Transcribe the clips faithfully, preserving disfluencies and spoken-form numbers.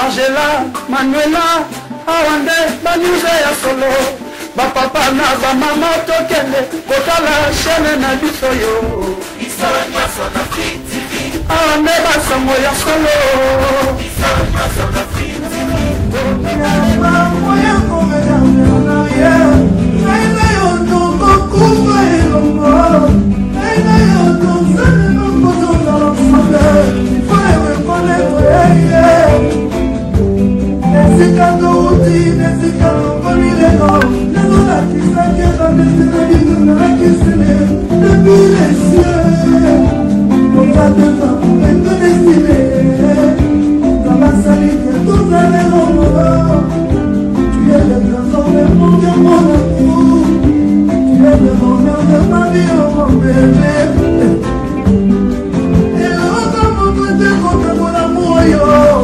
Angela, Manuela, Awande, Banuze ya solo. Bapapa na bamama tokende, kotala chaîne na biso yo. Isala nyasa na Afrique T V. Awande basango ya solo. Isala nyasa na Afrique T V. Yaba moya komena na ya. Naina yo no kuba elongo. Naina yo no sana no kozo na msabe. Forever forever. Nesicando uti, nesicando famileno. Nezo la kisa kera nesina bidu na kisine. Depuis les cieux, on va devant, et nous destiner. Dans la salite, tout ça les romans. Tu es le grand homme, mon Dieu, mon amour. Tu es le bonheur de ma vie, oh mon bébé. Et l'autre, mon côté, contre mon amour, yo.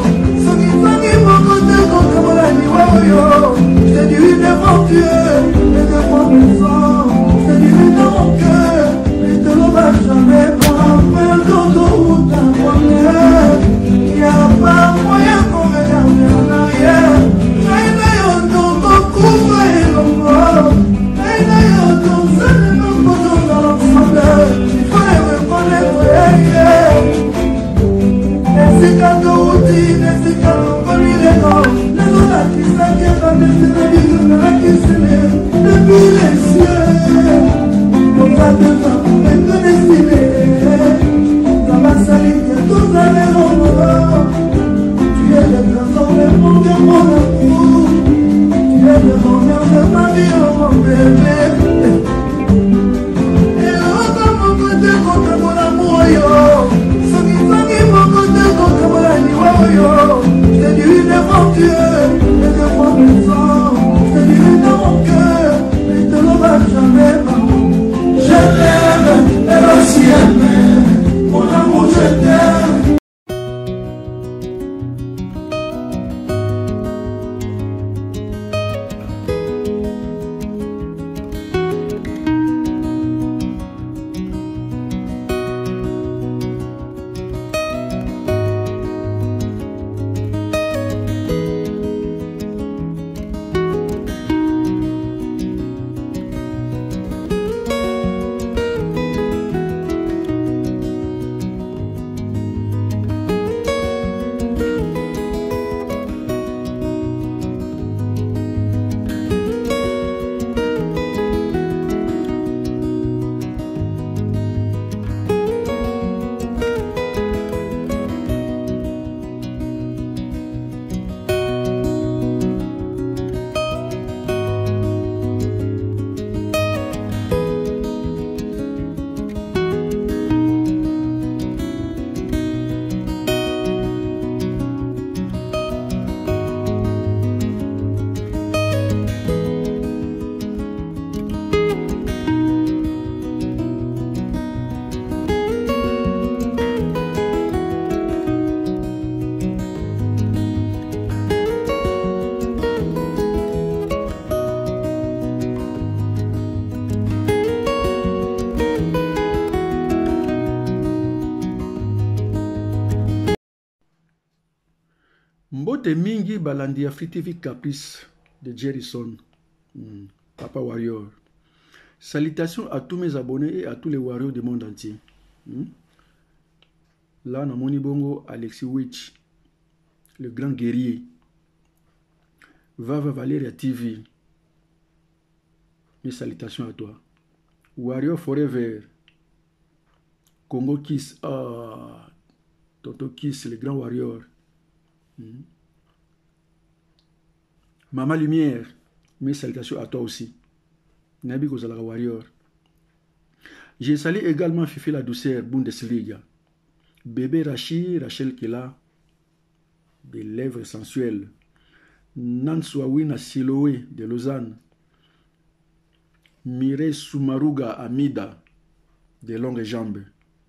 C'est du déventure, et de mon sang. C'est du dans mon cœur, et de l'eau va jamais prendre d'autoroute à moi. Il n'y a pas moyen qu'on regarde en arrière. Naina yo no kuba elongo. Naina yo no sana no kozo na l'ensemble. Il fallait reconnaître, yeah. Nesicando uti, nesicando famileno. Depuis les cieux, on va devant, et nous destiner. Dans ma salite, tous les romans. Tu es le grand homme, mon Dieu, mon amour. Tu es le bonheur de ma vie, oh mon bébé. Et l'autre, mon côté, contre mon amour, yo. Ce qui fait mon côté, contre mon amour, yo. C'est du déventure. C'est du dans mon cœur, et de l'eau va jamais pardon. Je t'aime, elle aussi elle m'aime. Mon amour, je t'aime. Mbote mingi balandi ya Free T V Caprice de Jerryson, mm, Papa Warrior. Salutations à tous mes abonnés et à tous les warriors du monde entier. Mm. Là, na moni bongo Alexis Witch, le grand guerrier. Vava Valeria T V. Mes salutations à toi. Warrior Forever. Congo Kiss. Ah, Toto Kiss, le grand warrior. Mmh. Maman Lumière, mes salutations à toi aussi. Nabi Kozalaga Warrior. J'ai salué également Fifi la douceur, Bundesliga. Bébé Rachid, Rachel Kela, des lèvres sensuelles. Nansouawina Siloé de Lausanne. Mireille Soumaruga Amida, des longues jambes.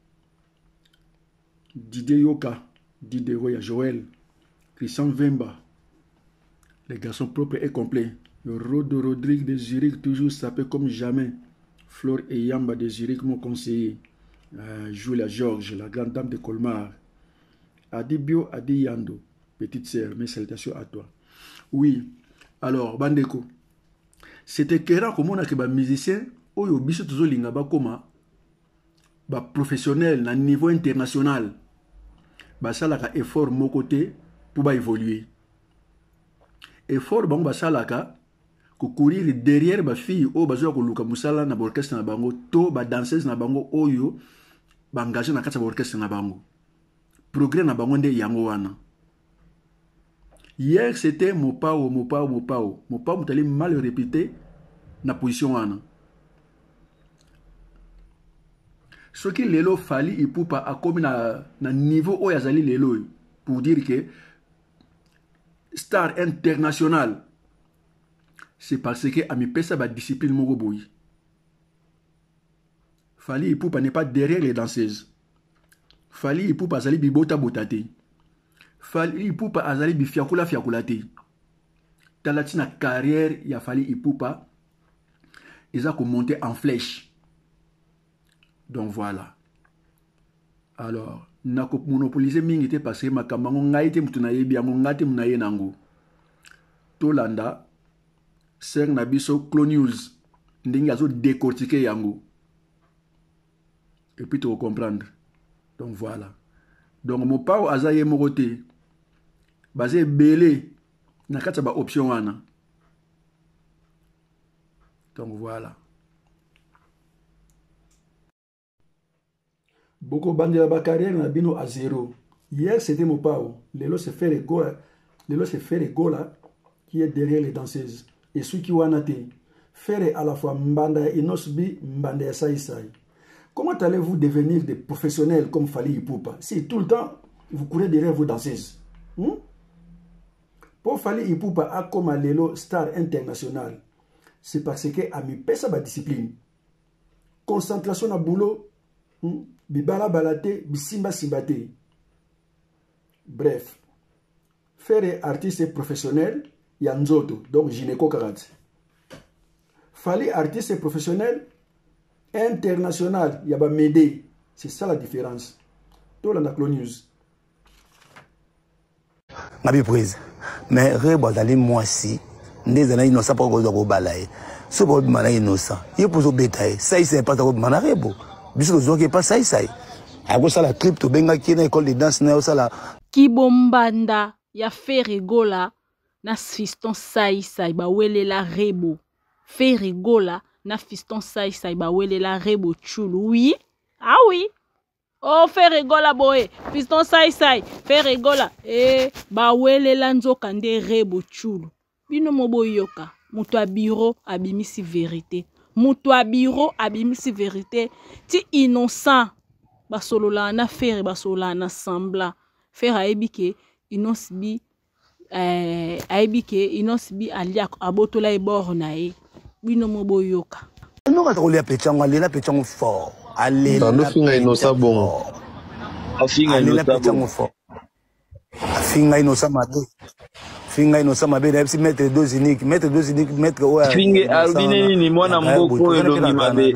Didier Yoka, Didier Roya Joël. Christian Vemba, les garçons propres et complets. Rodo Rodrigue de Zurich, toujours sapé comme jamais. Flore et Yamba de Zurich, mon conseiller. Euh, Julia Georges, la grande dame de Colmar. Adi Bio, Adi Yando. petite sœur, mes salutations à toi. Oui, alors, Bandeko, c'était écœurant comme on a que les musiciens, oyo biso tozo linga ba koma, ba professionnel na niveau international, ba salaka effort mon côté pour ba évoluer. Effort bango ba salaka ko courir derrière ba fille o bazo ko luka musala na orchestre na bango to ba danseuse na bango oyo ba engagé na kata orchestre na bango. Progrès na bango nde yango wana. Hier c'était Mopao, Mopao, Mopao. Mopao mutali mal répété na position wana. Ce qui lelo fali ipupa a comme na, na niveau o yazali lelo pour dire que star international c'est parce que ami pesa ba discipline moko boyi. Fali ipupa n'est pas derrière les danseuses. Fali ipupa azali bibota botate. Fali ipupa azali bi fiakula fiakula te. Talati na carrière ya Fali ipupa ils ont monté en flèche. Donc voilà. Alors, na ko monopoliser mingi te parce que makambango ngai te mutu na yebi yango ngate munaye nango. Tolanda seng na biso Clone News ndingi azo décortiquer yango. Et puis tu vas comprendre. Donc voilà. Donc mon pao azaye morote basé belé na kata ba option wana. Donc voilà. Beaucoup de la carrière na bino à zéro. Hier c'était mon pao. Lelo se fait Regola. Lelo se fait Regola qui est derrière les danseuses. Et ceux qui wana te. Faire à la fois mbanda inosbi mbanda ya sai sai. Comment allez-vous devenir des professionnels comme Fali Ipupa si tout le temps vous courez derrière vos danseuses? Hmm? Pour Fali Ipupa a comme lelo star international, c'est parce que a mi pesa ba discipline. Concentration na boulot, hmm? Bibala balate, bisimba simbate. Bref, faire artiste professionnel, yanzoto, donc gynéco karat. Fali artiste professionnel, international, il y a pas m'aider. C'est ça la différence. Tout la Clone News. Nabi prise. Mais rebo dali moisi, ndeza na innocent pas ko ko balaye. So bo mana innocent. Il pour so bétail, ça c'est pas ko mana rebo. Biso zo ke pas ça ça. Ako sala crypto benga ki na école de danse na sala. Kibombanda ya Ferigola na fiston sai sai ba wele la rebo. Ferigola na fiston sai sai ba wele la rebo chulu. Oui. Ah oui. Oh Ferigola boy. Fiston sai sai. Ferigola. Eh ba wele la nzoka nde rebo chulu. Bino mobo yoka. Mutu a bureau abimisi vérité. Mutu a bureau abimisi vérité. Ti innocent. Basolola na faire basolola na sembla. Faire aibike inosbi eh aibike inosbi alia abotola e borna e. Bino mobo yoka. Non ka ko lia pechango lela pechango fort. Allez. Dans le finga inosa bon. Afinga inosa bon. Afinga inosa mabe. Finga inosa mabe na si mettre deux uniques, mettre deux uniques, mettre ouais. Finga albine ni mwana mboko elongi mabe.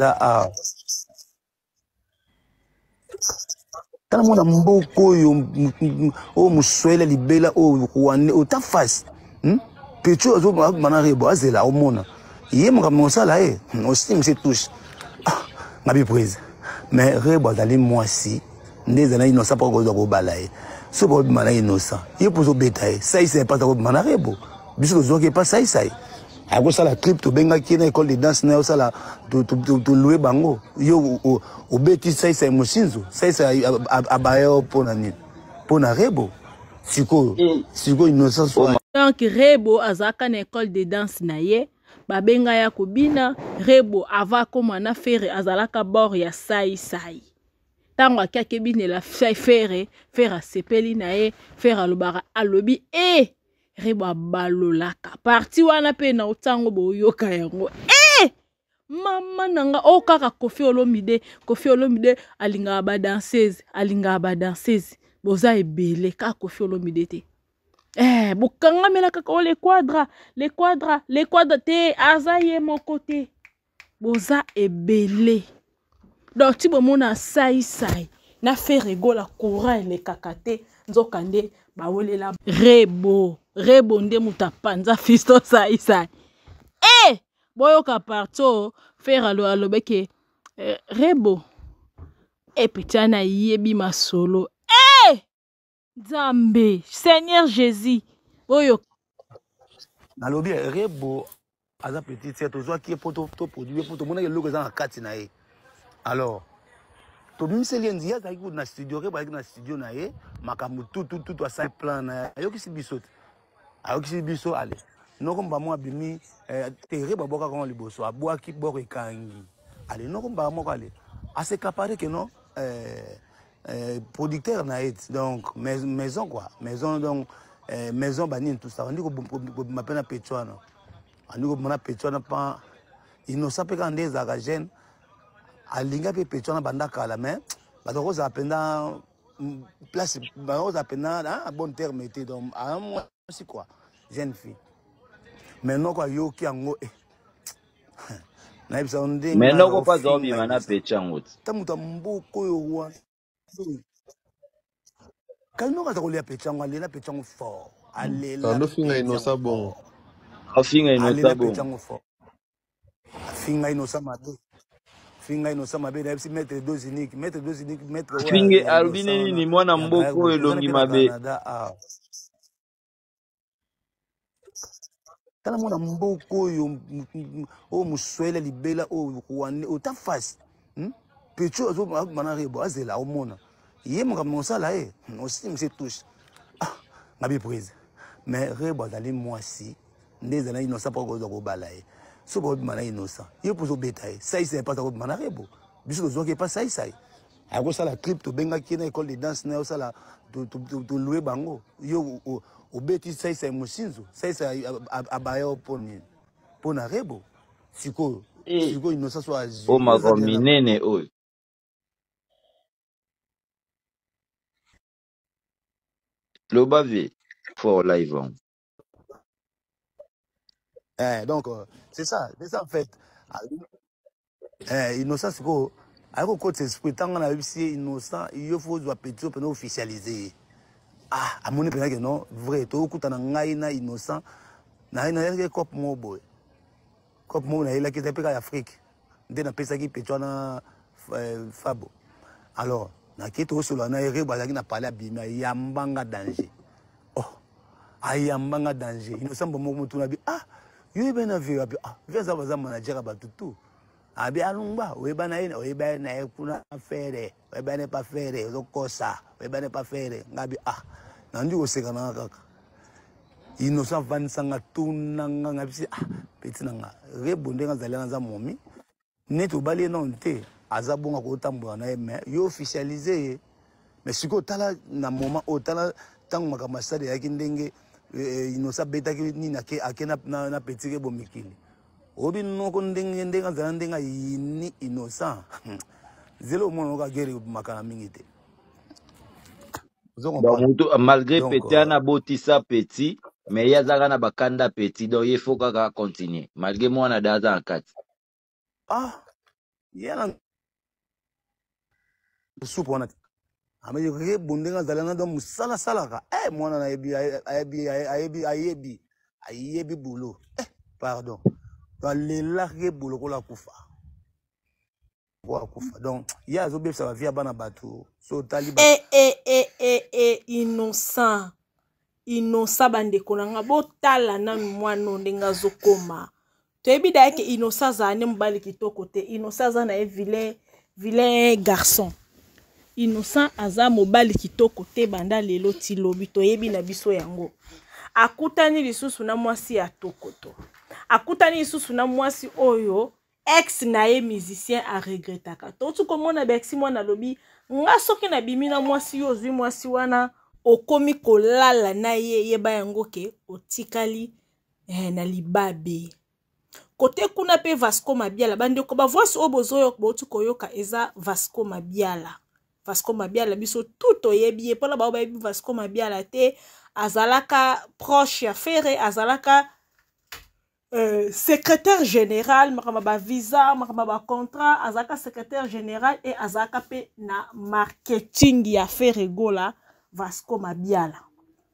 Tana mwana mboko yo o muswele libela o kuane o ta face. Hm? Pecho azo manarebo azela o mona. Yemo comme ça là eh, on stime c'est touche. Nabi prise. Mais rebo dali moisi, ndeza na innocent pas ko ko balaye. So bo mana innocent. Il pour so bétail, ça c'est pas ko mana rebo. Biso zo ke pas ça ça. Ako sala crypto benga ki na école de danse na sala to to to louer bango. Yo o o beti ça ça mosinzo. Ça ça abayo pona ni. Pona rebo. Siko siko innocent soit. Donc rebo azaka na école de danse na ye. Babenga ya kobina rebo ava koma na fere azalaka bord ya sai sai. Tango akake bine la fere fere sepeli na ye fere alobara alobi eh rebo balolaka parti wana pe na utango boyoka yango eh mama nanga o kaka Koffi Olomide Koffi Olomide alinga ba danseuse alinga ba danseuse boza ebele ka Koffi Olomide te. Eh, bukanga mela kaka les quadras, les quadras, les quadras te azaye mon côté. Boza ebele. Donc ti bomona sai sai na Ferigola courant le kakate nzokande bawelela rebo rebo nde muta panza Fiston sai sai eh boyoka parto faire alo alobeke eh, rebo e petana yebi masolo eh Nzambe Seigneur Jésus boyo nalobi rebo aza petit c'est toujours qui pour to produire pour to mona le logo za kati na ye alors to miseli ndia za ku na studio rebo na studio na ye makambo tout tout tout sa plan na ayoki si biso ayoki si biso ale noko mba mo abimi te rebo boka ko liboso abwaki boko ekangi ale noko mba mo ale assez capable que non euh, euh, producteur na it donc maison quoi maison donc euh, maison banine tout ça on dit que m'appelle Petouana on dit que mon Petouana pas innocent pe quand des agagènes alinga pe Petouana banda kala mais ba ko za penda place ba ko za penda un bon terme était donc à moi c'est quoi jeune fille mais non quoi yo ki ango mais non ko pas zobi mana Petouana tamuta mboko yo wa quand nous avons les pétangs, les pétangs fort. Allez là. Le finga innocent bon. Le finga innocent bon. Pétangs fort. Finga innocent mabé. Finga innocent mabé. D'ailleurs si mettre deux uniques, mettre deux uniques, mettre. Finga albini ni mwana mboko elongi mabé. Tala mwana mboko yo o muswele libela o wane o ta face. Hm? Pecho azo mana rebo azela o mona. Yé mon comme ça là eh aussi me touche ah ma bien prise mais rebo d'aller moi si des années innocent pas ko balaye so ko mana innocent yé pour so bétail ça il c'est pas ko mana rebo biso zo ke pas ça ça a ko ça la clip to benga ki na école de danse na ça la to to louer bango yo o beti ça ça musinzo ça ça abayo poni pona rebo siko siko innocent so azi o magominene o le bavé for live on. Eh, donc euh, c'est ça c'est ça en fait eh innocent c'est quoi alors quand c'est esprit tant on a réussi innocent il faut doit petit pour officialiser ah à mon avis que non vrai to kutana ngai na innocent na na yeke cop mo boy cop mo na ila ki te peka Afrique ndé na pesa ki petit na fabo alors na kito solo na ere bazaki na parler abima yambanga danger oh ayambanga danger innocent bomo mutu na bi ah yo be na vi abi ah viens ça baza manager ba tutu abi alungba we ba na ina we ba na kuna affaire we ba ne pas faire zo kosa we ba ne pas faire ngabi ah nandi o seka na kaka innocent van sanga tunanga ngabi ah petit nanga rebonde ngazalana za momi neto bali non te azabonga ko tambola na mais yo officialiser mais siko tala na moment o tala tango makamasade yaki ndenge innocent betaki ni na ke akena na, na petit bo mikili obi noko ndenge ndenge nzala ndenga yini innocent zelo mono ka gere makana mingi te malgré petit na botisa petit mais yazaka na bakanda petit donc il faut ka continuer malgré moi na daza akati ah yana soupe wana ame yo bondenga zalana do musala salaka eh mwana na yebi ayebi ayebi ayebi ayebi boulot eh pardon dans les largues boulot ko la kufa ko kufa donc ya zo be ça va via bana bato so taliba eh eh eh eh eh innocent innocent bande konanga botala nanu mwana ndenga zokoma toyebi da yake innocent za ne mbali kitoko te innocent za na e vilain vilain garçon innocent aza mobali kitoko te banda lelo ti lobi toyebi na biso yango akutani lisusu na mwasi ya tokoto akutani lisusu na mwasi oyo ex na ye musicien a regretaka to tu komona bexi mwana lobi nga soki na bimi na mwasi yo zwi mwasi wana okomi kolala na ye yeba yango ke otikali eh, na libabe kote kuna pe Vasco Mabiala bande ko ba voice obozoyo botu koyoka eza Vasco Mabiala Vasco Mabiala biso tout oyebi pola ba oyebi Vasco Mabiala te azalaka proche ya Ferré azalaka euh, secrétaire général makama ba visa makama ba contrat azalaka secrétaire général et azalaka pe na marketing ya Ferré Gola Vasco Mabiala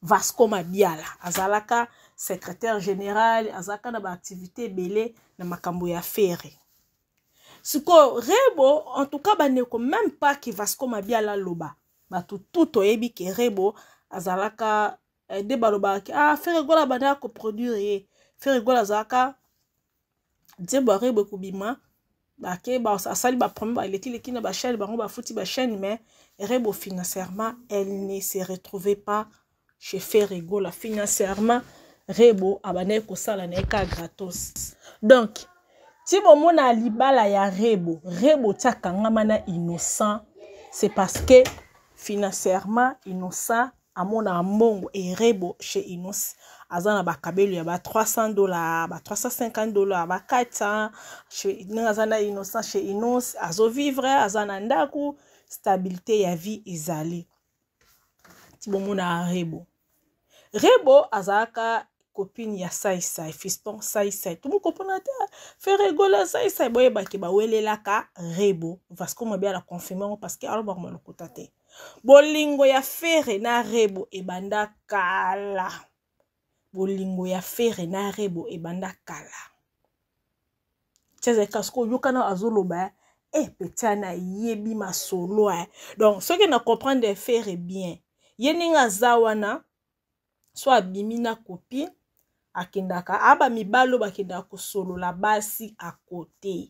Vasco Mabiala azalaka secrétaire général azalaka na ba activité belé na makambo ya Ferre. Siko Rebo en tout cas baneko même pas que Vasco Mabiala loba batu tout oyebi ke Rebo azalaka eh, de baloba ah Ferre Gola banda ko produire Ferre Gola azalaka Djebo Rebo kubima ba ke ba asali ba premier ba leki leki na ba chaîne ba ba futi ba chaîne mais Rebo financièrement elle ne se retrouvait pas chez Ferre Gola financièrement Rebo abane ko sala na ka gratos. Donc si bon mona libala ya Rebo Rebo tiaka ngamana innocent c'est parce que financièrement innocent amona mbongo et Rebo chez Innocent azana ba kabelu ya ba trois cents dollars ba trois cent cinquante dollars ba quatre cents chez azana Innocent chez Innocent azo vivre azana ndaku stabilité ya vie ezali ti bon mona Rebo Rebo azaka copine ya Sai Sai fiston Sai Sai tout le monde comprend Ferre Gola Sai Sai boye ba ke ba welela ka Rebo Vasco Mabiala confirmer parce que alors ba mo lokotate bolingo ya Ferre na Rebo e banda kala bolingo ya Ferre na Rebo e banda kala tsheze kasko yokana azoloba eh petana yebi masolo eh donc ce que na comprendre Ferre bien yeninga zawana soit bimina copine akendaka aba mibalo bakendaka kosolo la basi à côté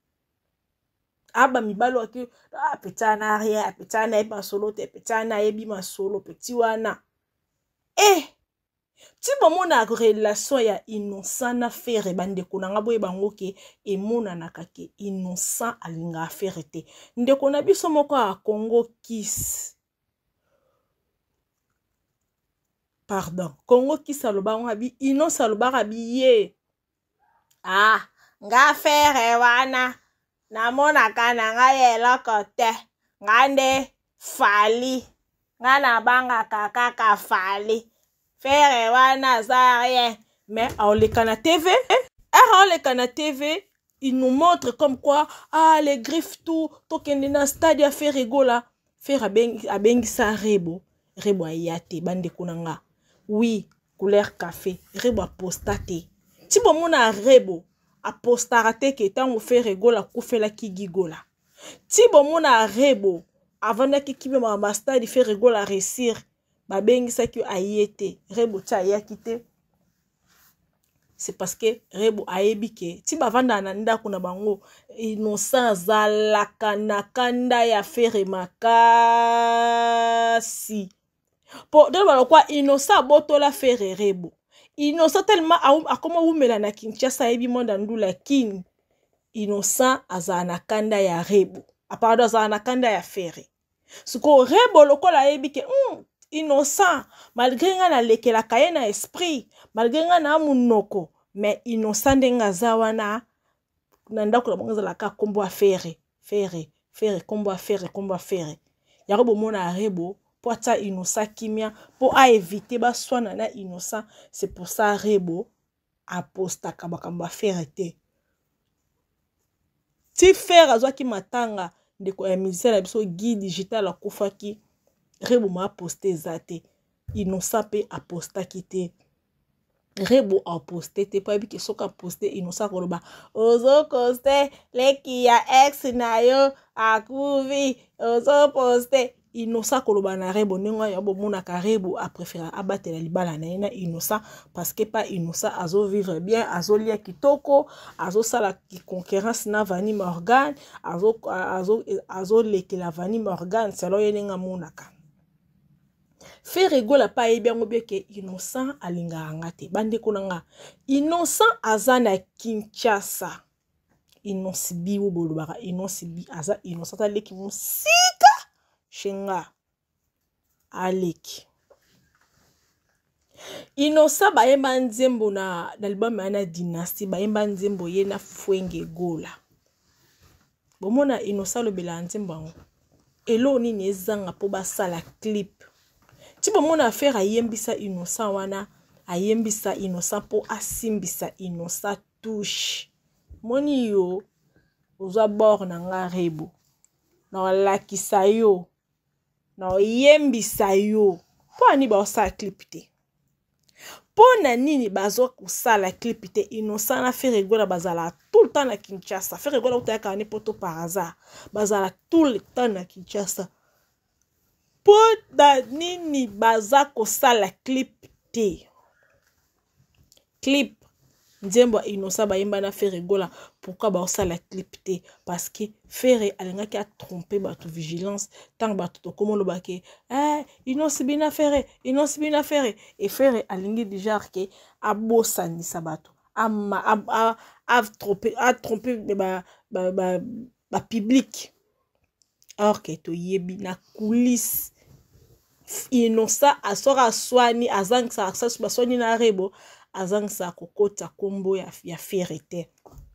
aba mibalo aki ah petana rien petana eba solo te petana ebi masolo petit wana eh ti bomona relation ya Innocent na Ferre bande konanga boye bango ke emona nakake Innocent alinga Ferre te ndeko na biso moko a Congo Kiss pardon Congo Kiss aloba ngabi Innocent aloba ngabi ye ah nga Ferre wana namona kana nga yela kote ngande fali nga na banga kaka ka fali Ferre wana za rien mais on le kana T V eh on le kana T V il nous montre comme quoi ah les griffes tout tokende na stade ya Ferre Gola Ferre abengi abengi sa Rebo Rebo ayate bande kunanga oui couleur café Rebo apostate ti bomona Rebo apostarate ke tango Ferre Gola kufela kigigola ti bomona Rebo avant que kibe ma master di Ferre Gola réussir ba bengi sa ki ayete Rebo cha yakite c'est parce que Rebo ayebi ke ti ba vanda na ndako na bango Innocent zalaka na kanda ya Ferre makasi po de ba kwa Innocent botola Ferre Rebo Innocent tellement a comment umela na Kinshasa ebi monda ndula kin Innocent azana kanda ya Rebo apado azana kanda ya Ferre suko Rebo lokola ebi ke mm, Innocent malgré nga na lekela kaye na esprit malgré nga na munoko mais Innocent ndenga zawana na ndako la bangaza la ka kombo a Ferre Ferre Ferre kombo a Ferre kombo a Ferre ya Rebo mona Rebo pour ta Innocent kimia pour a éviter ba swana na Innocent c'est pour ça Rebo aposta kabakamba Ferre te ti Ferre azwa ki matanga ndeko ya musicien na biso Guy Digital akufaki Rebo ma posté zate Innocent pe aposta kite Rebo a posté te pa bi ke soka posté Innocent koloba ozo posté leki ya ex na yo akuvi ozo posté Innocent koloba na Rebo nenga ya bomona ka Rebo a préféré abatela libala na ina Innocent parce que pas Innocent azo vivre bien azo lia kitoko azo sala ki concurrence na Vanny Morgan azo azo azo leki la Vanny Morgan selo yenga monaka Ferre Gola pa e bien obie ke Innocent alinga ngate bande konanga Innocent azana Kinshasa Innocent bi wo bolobaka Innocent bi aza Innocent aleki musika shenga aleki Innocent ba yemba nzembo na album na Dynasty ba yemba nzembo ye na Fwenge Gola bomona Innocent lo bela nzembo elo ni nezanga po basala clip ti bomona Ferre ayembisa Innocent wana ayembisa Innocent po asimbisa Innocent touche moni yo uzwa bor na nga Rebo na lakisa yo na yembisa yo po ani ba osala clip te po na nini bazo kusala clip te Innocent na Ferregola bazala tout le temps na Kinshasa Ferregola utaka ne poto par hasard bazala tout le temps na Kinshasa po na nini baza kusala clip te clip Nzembo Innocent bayimba na Ferregola pourquoi ba osala clip te parce que Ferre alingaki a tromper bato vigilance tant bato to komo lobake eh Innocent bina Ferre Innocent bina Ferre et Ferre alingi déjà que a bosani sabato a a a tromper a tromper ba ba ba, ba public or que to yebi na coulisse Innocent asora swani azang sa access ba swani na rebo azang sa kokota kombo ya, ya Ferre.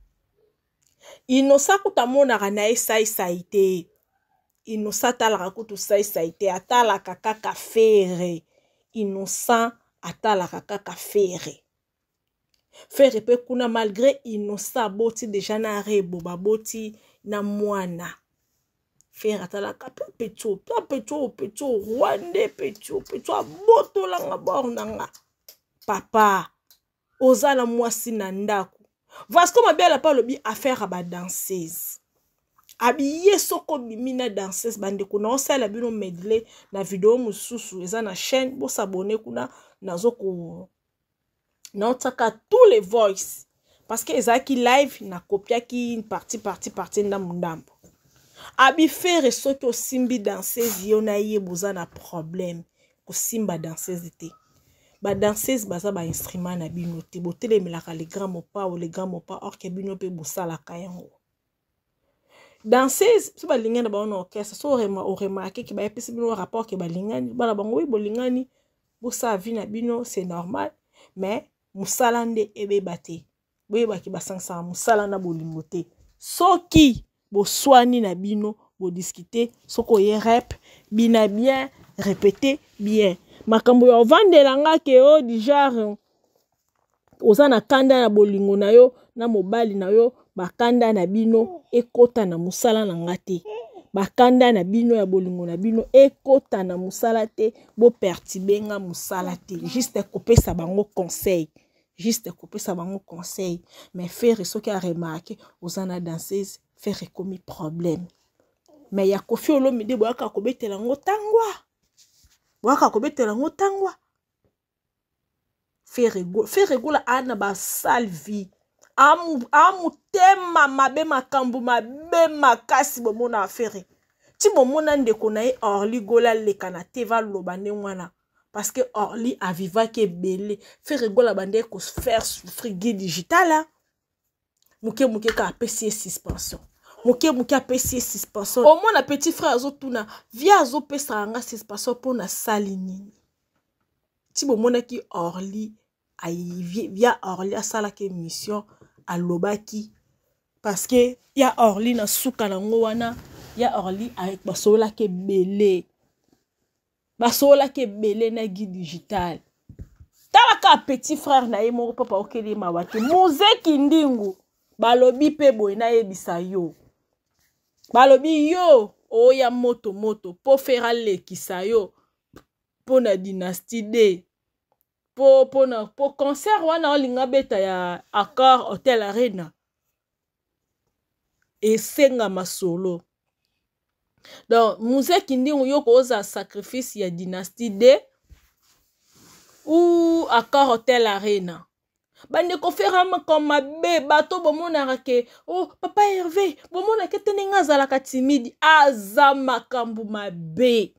Innocent kutamona na esai saite. Innocent talaka kutu sai saite atalaka kaka Ferre. Innocent atalaka kaka Ferre. Ferre pe kuna malgré Innocent boti deja na rebo baboti na mwana. Ferre atalaka pe pecho, pe pecho, pecho, Rwande pecho, pecho aboto langa bornanga. Papa ozala mwasi na ndako Vasco Mabela pa lobi affaire ba danseuse abiye soko bimina danseuse bande kuna osala bino medley na video mususu eza na chaîne bo s'abonner kuna nazoko na otaka tous les voice parce que ezaki live na kopia ki une partie partie partie na mundambo abi Ferre soki osimbi danseuse yo na ye boza na problème ko simba danseuse te ba danseuse baza ba instrument na bino te botele melaka les grands mopa ou les grands mopa or ke bino pe bosala kayango danseuse so ba lingana ba on orchestre so rema o remarquer que ba epesi bino rapport ke ba lingani bana bango wi bolingani bosa vie na bino c'est normal mais musala nde ebe bate boye ba ki ba sansa musala na bolingo te soki bo swani na bino bo discuter soko ye rep bina bien répéter bien makambo yo vandela nga ke o di genre oza na kanda na bolingo na yo na mobali na yo bakanda na bino ekota na musala na ngate bakanda na bino ya bolingo na bino ekota na musala te bo pertibenga musala te juste kopesa bango conseil juste kopesa bango conseil mais Ferre soki a remarqué oza na danseuse Ferre komi problème mais ya Koffi Olomide boyaka kobetela ngo tangwa waka kobetela ngo tangwa Ferregola ana ba salvi amu amu tema mabe makambu mabe makasi bomona Ferre ti bomona ndeko na ye Orly Gola lekana teva loba ne mwana parce que Orly aviva ke belé Ferregola bande ko faire souffrir digital muke muke ka apesi suspension Moke muke apesi suspension. Au moins, na petit frère azotuna via azopesa nga suspension pour na salini. Ti bo mona ki Orly ay via Orly asala ke mission a lobaki parce que ya Orly na suka na ngwana ya Orly avec basola ke belé. Basola ke belé na guide digital. Talaka petit frère na ye moko papa okeli mawaki. Muzeki ndingu balobi pe boy na yebisa yo. Balobi yo oya moto moto po fera lekisa yo po na dynastie D po po na po concert wana olinga beta ya Accor Hotel Arena esenga masolo donc Muzeki ndingu yo koza sacrifice ya dynastie D ou Accor Hotel Arena bande ko fera makoma be bato bomona ke oh papa Hervé bomona ke teninga zala ka timide azama kambu mabe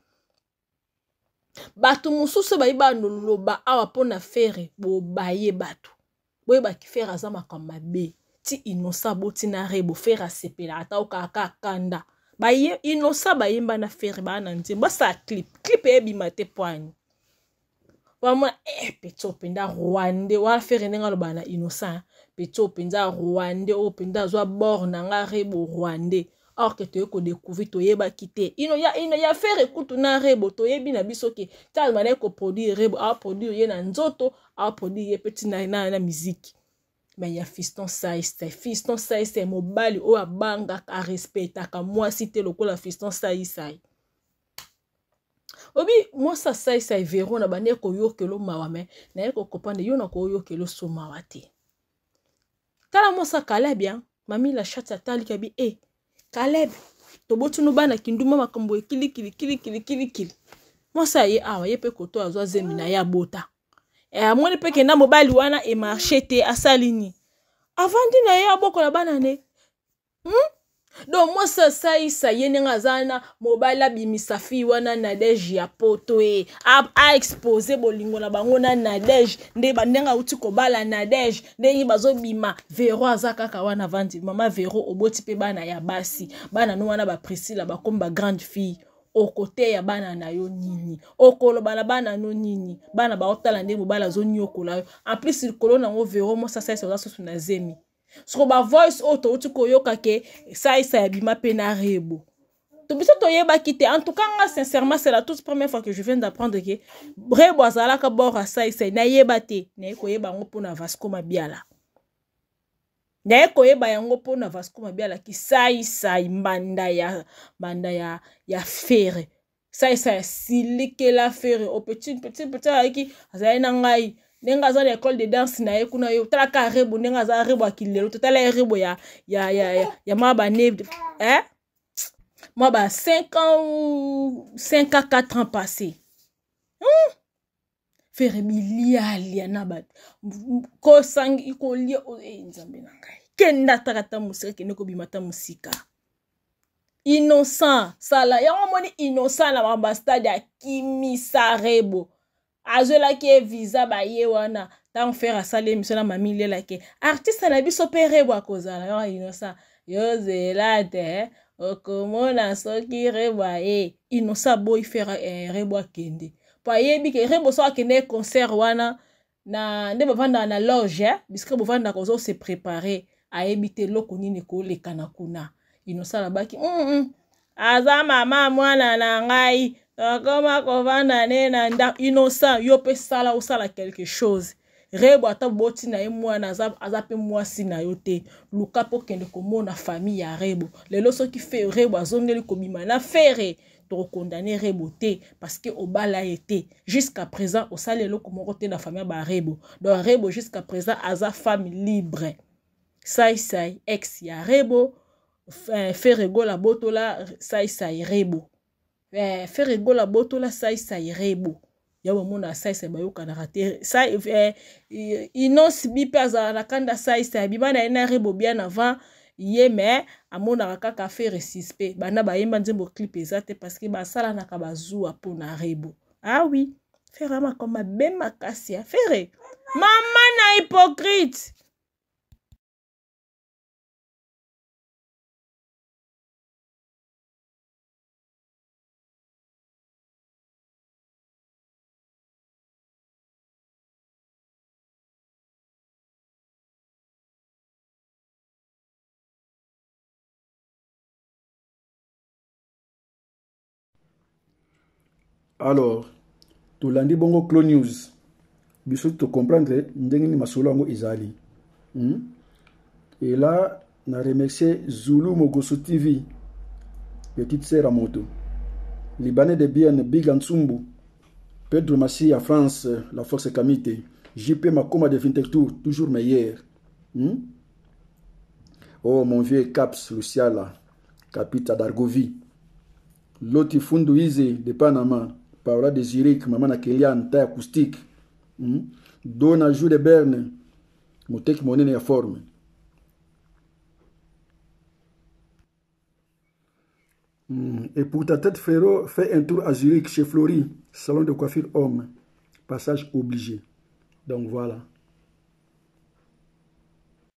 bato mususu bayiba noloba awa pona Ferre bo baye bato boye ba ki Ferre azama kama be ti Innocent boti na rebo Ferre sepela ata okaka kanda baye Innocent bayimba na Ferre bana nti ba sa clip clip e bi mate poani Wama eh pecho penda Rwande wa Ferre nenga loba na Innocent pecho penda Rwande o penda zo borna nga rebo Rwande or que to ko découvrir to yeba kité ino ya ino ya Ferre kutu na rebo to yebi na biso ke tal mané ko produire rebo a produire ye na nzoto a produire ye petit na na, na musique mais ya Fiston Saïs Fiston Saïs mobali o abanga a respecta ka moi cité lokola Fiston Saïs obi moi ça ça ça vero na bane ko yo kelo mawa me na ko kopande yo na ko yo kelo so mawa te tala moi ça Caleb bien mami la chatte atali kabi eh Caleb to botunu bana kinduma makambo kili kili kili kili kili kili moi ça ye awa ye pe koto azwa zemina ya bota e amoni pe ke na mobile wana e marché te asalini avandi na ye aboko la bana ne hmm? Donc moi ça ça ça yene ngazana mobile bimisa fi wana Nadege ya poto e a, a exposer bolingo na bango na Nadege nde bandenga uti ko bala Nadege nde bazo bima Vero azaka ka wana vandi mama Vero oboti pe bana ya basi bana no wana ba Priscilla ba komba grande fille au côté ya bana na yo nini okolo bana bana no nini bana ba otala nde mobile zo nyokola en plus il kolona ngo Vero moi ça ça ça so na zemi so ba voice auto uti koyoka ke ça ça ya bima pena rebo to biso to yeba kite en tout cas nga sincèrement c'est la toute première fois que je viens d'apprendre que rebo azala ka bora ça ça na yeba te na ko yeba ngo pona Vasco Mabiala na ko yeba yango pona Vasco Mabiala ki ça ça mbanda ya mbanda ya ya fere ça ça silike la fere au petit petit petit aki azala na ngai nenga za l'école de danse na ye kuna yo tala ka rebo nenga za rebo akilelo tala rebo ya ya ya ya maba ne eh moi ba cinq ans cinq à quatre ans passés hmm? Faire miliali na ba ko sangi ko lia o nzambe na ngai kenda takata musika kene ko bimata musika innocent sala ya moni innocent na ambassadeur ya kimisa rebo azola ke visa ba ye wana tant faire asale mission na mamile la ke artiste na biso pere bwa kozala yo innocent yo zelate okomona soki reba e innocent boy faire rebo kende pa yebi ke rebo so akende concert wana na nde bavanda na loge biska bavanda ko zo se préparer a ebite loko nini ko lekana kuna innocent la baki mm -mm. aza mama mwana na ngai koma kovanda nena nda innocent yo pe sala usala quelque chose rebo ata boti na mwana aza azape mwasi na yo te luka po kende komona famille ya rebo lelo soki fe rebo azongeli kobima na fere to condamner rebo te parce que obala été jusqu'à présent au salelo komoko te na famille ba rebo donc rebo jusqu'à présent aza femme libre sai sai ex ya rebo faire gola botola sai sai rebo eh faire gola botola sai sai rebo ya mona sai sai bayoka na rater sai eh inos bipaza na kanda sai sai bibana ina rebo bien avant yeme amona kaka faire suspect bana bayemba nzembo clip ezate parce que basala na kabazua pona rebo ah oui faire ma comme ben makasi a faire mama na hypocrite. Alors, to landi bongo Clo News. Biso to comprendre ndenge ni masolo yango izali. Hmm? Et là, na remercier Zulu Mogoso T V, petite sœur à moto. Libanais de bien Big Ansumbu, Pedro Massi à France, la force Kamite, J P Makoma de Fintechtour, toujours meilleur. Hmm? Oh mon vieux Caps Luciala, Capita d'Argovi. Loti Fundu Ize de Panama, Paola de Zurich, Maman Akelian, taille acoustique. Hmm? Dona Jou de Berne, Motek Monene ya forme. Hmm. Et pour ta tête, frérot, fais un tour à Zurich chez Flory, salon de coiffure homme. Passage obligé. Donc voilà.